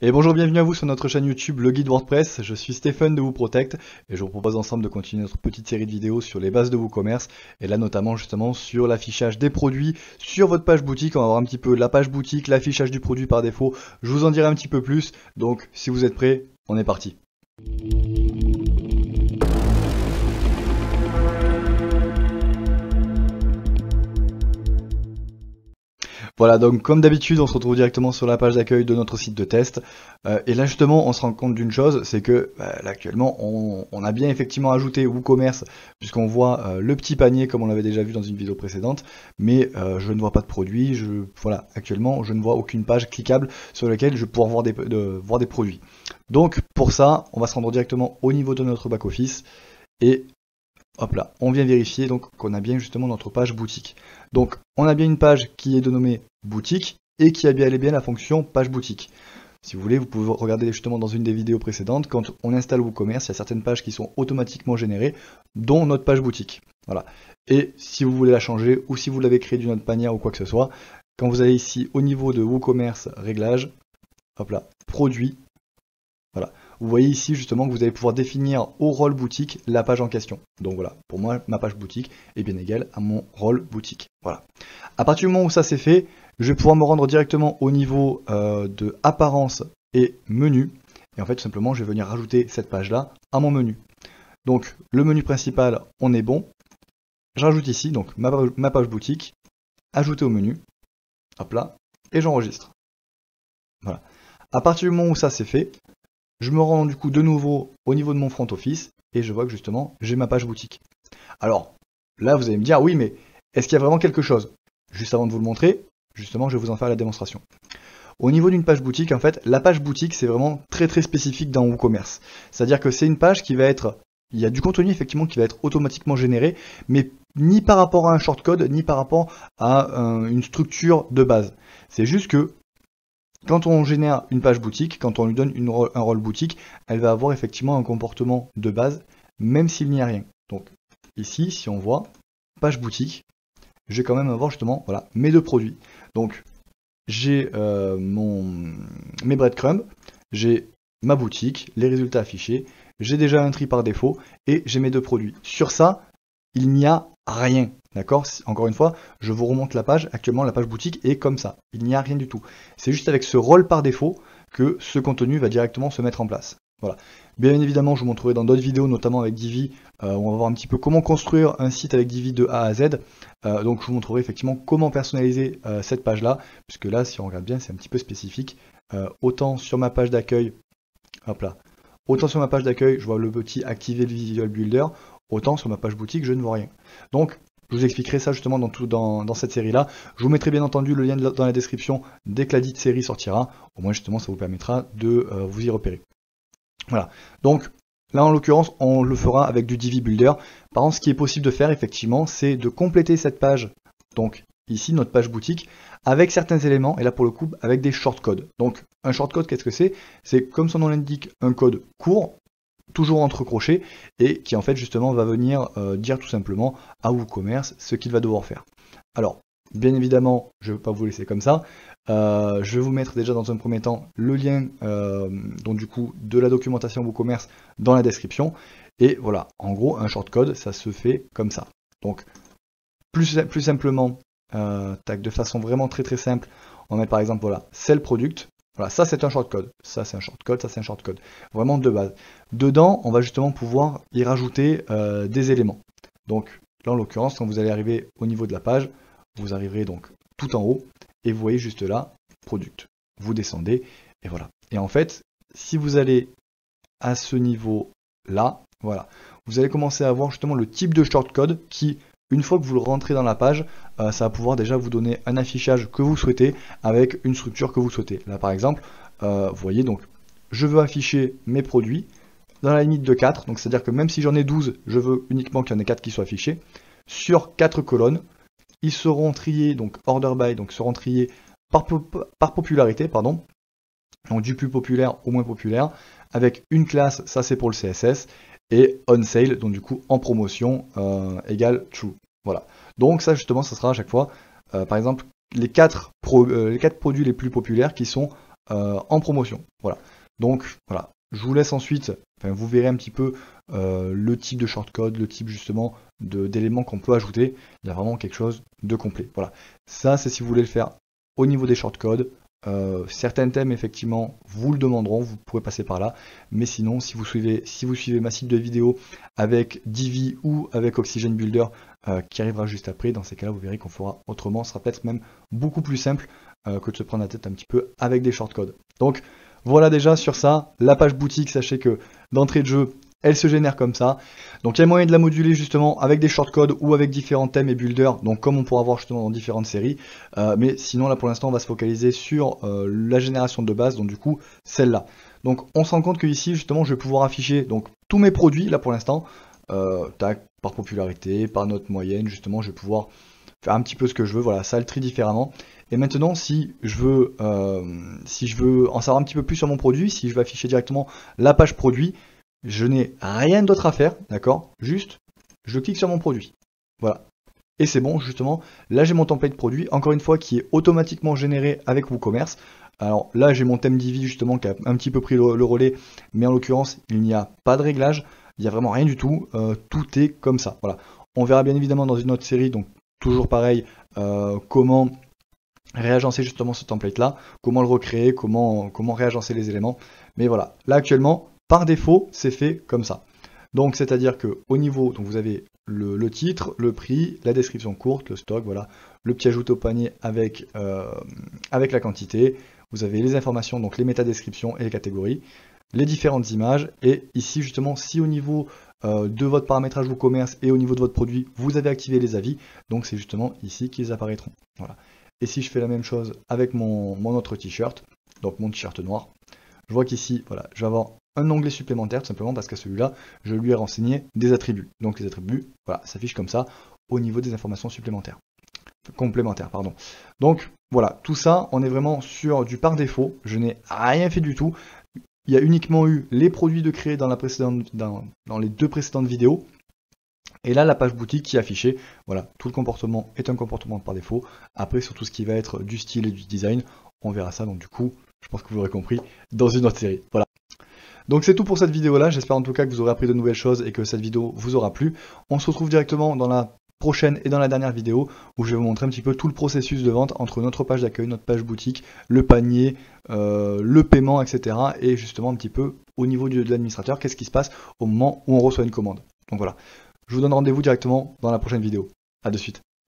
Et bonjour, bienvenue à vous sur notre chaîne YouTube Le Guide WordPress. Je suis Stéphane de WooProtect et je vous propose ensemble de continuer notre petite série de vidéos sur les bases de WooCommerce et là notamment justement sur l'affichage des produits sur votre page boutique. On va voir un petit peu la page boutique, l'affichage du produit par défaut. Je vous en dirai un petit peu plus. Donc si vous êtes prêts, on est parti. Voilà, donc comme d'habitude, on se retrouve directement sur la page d'accueil de notre site de test. Et là justement, on se rend compte d'une chose, c'est que là, actuellement, on a bien effectivement ajouté WooCommerce, puisqu'on voit le petit panier comme on l'avait déjà vu dans une vidéo précédente, mais je ne vois pas de produit. Voilà, actuellement, je ne vois aucune page cliquable sur laquelle je pourrais voir des produits. Donc pour ça, on va se rendre directement au niveau de notre back-office et hop là, on vient vérifier donc qu'on a bien justement notre page boutique. Donc on a bien une page qui est dénommée boutique et qui a bien la fonction page boutique. Si vous voulez, vous pouvez regarder justement dans une des vidéos précédentes, quand on installe WooCommerce, il y a certaines pages qui sont automatiquement générées, dont notre page boutique. Voilà. Et si vous voulez la changer ou si vous l'avez créée d'une autre manière ou quoi que ce soit, quand vous allez ici au niveau de WooCommerce réglages, hop là, produit, voilà. Vous voyez ici justement que vous allez pouvoir définir au rôle boutique la page en question. Donc voilà, pour moi, ma page boutique est bien égale à mon rôle boutique. Voilà. À partir du moment où ça c'est fait, je vais pouvoir me rendre directement au niveau de apparence et menu. Et en fait, tout simplement, je vais venir rajouter cette page-là à mon menu. Donc le menu principal, on est bon. J'ajoute ici donc ma page boutique, ajouter au menu. Hop là, et j'enregistre. Voilà. À partir du moment où ça c'est fait, je me rends du coup de nouveau au niveau de mon front office et je vois que justement j'ai ma page boutique. Alors là vous allez me dire oui mais est-ce qu'il y a vraiment quelque chose? Juste avant de vous le montrer, justement je vais vous en faire la démonstration. Au niveau d'une page boutique, en fait, la page boutique c'est vraiment très spécifique dans WooCommerce. C'est-à-dire que c'est une page qui va être, il y a du contenu effectivement qui va être automatiquement généré, mais ni par rapport à un shortcode, ni par rapport à une structure de base. C'est juste que quand on génère une page boutique, quand on lui donne un rôle boutique, elle va avoir effectivement un comportement de base, même s'il n'y a rien. Donc ici, si on voit page boutique, je vais quand même avoir justement voilà, mes deux produits. Donc j'ai mes breadcrumbs, j'ai ma boutique, les résultats affichés, j'ai déjà un tri par défaut et j'ai mes deux produits. Sur ça, il n'y a rien. D'accord? Encore une fois, je vous remonte la page. Actuellement, la page boutique est comme ça. Il n'y a rien du tout. C'est juste avec ce rôle par défaut que ce contenu va directement se mettre en place. Voilà. Bien évidemment, je vous montrerai dans d'autres vidéos, notamment avec Divi, où on va voir un petit peu comment construire un site avec Divi de A à Z. Donc je vous montrerai effectivement comment personnaliser cette page-là, puisque là, si on regarde bien, c'est un petit peu spécifique. Autant sur ma page d'accueil, hop là, autant sur ma page d'accueil, je vois le petit activer le Visual Builder, autant sur ma page boutique, je ne vois rien. Donc, je vous expliquerai ça justement dans cette série-là. Je vous mettrai bien entendu le lien dans la description dès que la dite série sortira. Au moins, justement, ça vous permettra de vous y repérer. Voilà. Donc, là, en l'occurrence, on le fera avec du Divi Builder. Par contre, ce qui est possible de faire, effectivement, c'est de compléter cette page. Donc, ici, notre page boutique, avec certains éléments, et là, pour le coup, avec des shortcodes. Donc, un shortcode, qu'est-ce que c'est? C'est, comme son nom l'indique, un code court, toujours entre crochets, et qui en fait justement va venir dire tout simplement à WooCommerce ce qu'il va devoir faire. Alors, bien évidemment, je ne vais pas vous laisser comme ça. Je vais vous mettre déjà dans un premier temps le lien donc du coup de la documentation WooCommerce dans la description. Et voilà, en gros, un shortcode, ça se fait comme ça. Donc, plus simplement, de façon vraiment très simple, on met par exemple, voilà, sell product. Voilà, ça c'est un shortcode, ça c'est un shortcode, ça c'est un shortcode, vraiment de base. Dedans, on va justement pouvoir y rajouter des éléments. Donc là en l'occurrence, quand vous allez arriver au niveau de la page, vous arriverez donc tout en haut, et vous voyez juste là, product. Vous descendez, et voilà. Et en fait, si vous allez à ce niveau-là, voilà, vous allez commencer à voir justement le type de shortcode qui, une fois que vous le rentrez dans la page, ça va pouvoir déjà vous donner un affichage que vous souhaitez avec une structure que vous souhaitez. Là par exemple, vous voyez donc, je veux afficher mes produits dans la limite de 4, donc c'est-à-dire que même si j'en ai 12, je veux uniquement qu'il y en ait 4 qui soient affichés. Sur 4 colonnes, ils seront triés, donc order by, donc seront triés par popularité, pardon, donc du plus populaire au moins populaire, avec une classe, ça c'est pour le CSS, et on sale, donc du coup en promotion égale true. Voilà. Donc ça justement, ça sera à chaque fois, par exemple, les 4 produits les plus populaires qui sont en promotion. Voilà. Donc voilà, je vous laisse ensuite, vous verrez un petit peu le type de shortcode, le type justement d'éléments qu'on peut ajouter. Il y a vraiment quelque chose de complet. Voilà. Ça, c'est si vous voulez le faire au niveau des shortcodes. Certains thèmes, effectivement, vous le demanderont, vous pourrez passer par là. Mais sinon, si vous suivez ma cible de vidéo avec Divi ou avec Oxygen Builder qui arrivera juste après, dans ces cas-là, vous verrez qu'on fera autrement. Ce sera peut-être même beaucoup plus simple que de se prendre la tête un petit peu avec des shortcodes. Donc, voilà déjà sur ça, la page boutique, sachez que d'entrée de jeu, elle se génère comme ça. Donc il y a moyen de la moduler justement avec des shortcodes ou avec différents thèmes et builders, donc comme on pourra voir justement dans différentes séries. Mais sinon là pour l'instant on va se focaliser sur la génération de base, donc du coup celle-là. Donc on se rend compte que ici justement je vais pouvoir afficher donc tous mes produits là pour l'instant, par popularité, par note moyenne, justement je vais pouvoir faire un petit peu ce que je veux, voilà, ça le trie différemment. Et maintenant, si je veux en savoir un petit peu plus sur mon produit, si je veux afficher directement la page produit, je n'ai rien d'autre à faire, d'accord? Juste, je clique sur mon produit. Voilà. Et c'est bon, justement, là j'ai mon template produit, encore une fois, qui est automatiquement généré avec WooCommerce. Alors là, j'ai mon thème Divi, justement, qui a un petit peu pris le relais, mais en l'occurrence, il n'y a pas de réglage, il n'y a vraiment rien du tout, tout est comme ça. Voilà. On verra bien évidemment dans une autre série, donc toujours pareil, comment réagencer justement ce template là, comment le recréer, comment réagencer les éléments. Mais voilà, là actuellement, par défaut, c'est fait comme ça. Donc c'est à dire que au niveau, donc vous avez le titre, le prix, la description courte, le stock, voilà, le petit ajout au panier avec la quantité, vous avez les informations, donc les métadescriptions et les catégories, les différentes images, et ici justement si au niveau de votre paramétrage WooCommerce et au niveau de votre produit, vous avez activé les avis, donc c'est justement ici qu'ils apparaîtront. Voilà. Et si je fais la même chose avec mon autre t-shirt, donc mon t-shirt noir, je vois qu'ici, voilà, je vais avoir un onglet supplémentaire, tout simplement parce qu'à celui-là, je lui ai renseigné des attributs. Donc les attributs, voilà, s'affichent comme ça au niveau des informations supplémentaires. Complémentaires, pardon. Donc voilà, tout ça, on est vraiment sur du par défaut. Je n'ai rien fait du tout. Il y a uniquement eu les produits de créer dans les deux précédentes vidéos. Et là, la page boutique qui est affichée, voilà, tout le comportement est un comportement par défaut. Après, sur tout ce qui va être du style et du design, on verra ça, donc du coup, je pense que vous l'aurez compris, dans une autre série. Voilà. Donc c'est tout pour cette vidéo-là, j'espère en tout cas que vous aurez appris de nouvelles choses et que cette vidéo vous aura plu. On se retrouve directement dans la prochaine et dans la dernière vidéo, où je vais vous montrer un petit peu tout le processus de vente entre notre page d'accueil, notre page boutique, le panier, le paiement, etc. Et justement un petit peu au niveau de l'administrateur, qu'est-ce qui se passe au moment où on reçoit une commande. Donc voilà. Je vous donne rendez-vous directement dans la prochaine vidéo. A de suite.